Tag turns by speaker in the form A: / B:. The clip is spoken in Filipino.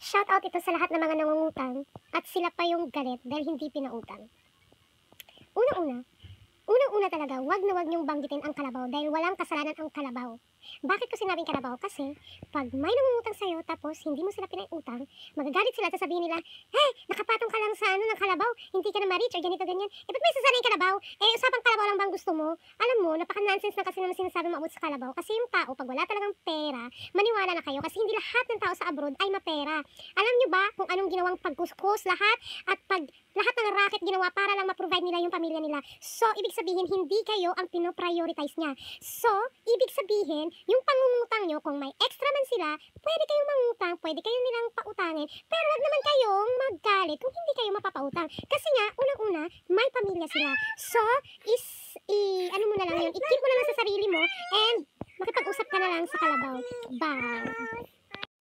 A: Shout out ito sa lahat ng mga nangungutang at sila pa yung galit dahil hindi pinautang. Unang-una talaga, wag na wag niyong banggitin ang kalabaw dahil walang kasalanan ang kalabaw. Bakit ko sinabing kalabaw? Kasi pag may nangungutang sa'yo tapos hindi mo sila pinaiutang, magagalit sila at sasabihin nila, hey, nakapatong ka lang sa ng kalabaw, hindi ka na ma-reach o ganito ganyan. Ba't may sasabihin yung kalabaw? Usapang kalabaw lang bang gusto mo? Alam mo, napaka-nonsense na kasi naman sinasabi mo about sa kalabaw kasi yung tao, pag wala talagang pera, maniwala na kayo kasi hindi lahat ng tao sa abroad ay mapera. Alam niyo ba kung anong ginawang pagkuskus lahat at lahat ng racket ginawa para lang ma-provide nila yung pamilya nila. So, ibig sabihin, hindi kayo ang pino-prioritize niya. So, ibig sabihin, yung pangungutang nyo, kung may extra man sila, pwede kayong mangutang, pwede kayo nilang pautangin, pero wag naman kayong maggalit kung hindi kayo mapapautang. Kasi nga, unang-una, may pamilya sila. So, ano mo na lang yun, i-keep mo na lang sa sarili mo, and makipag-usap ka na lang sa kalabaw. Bye!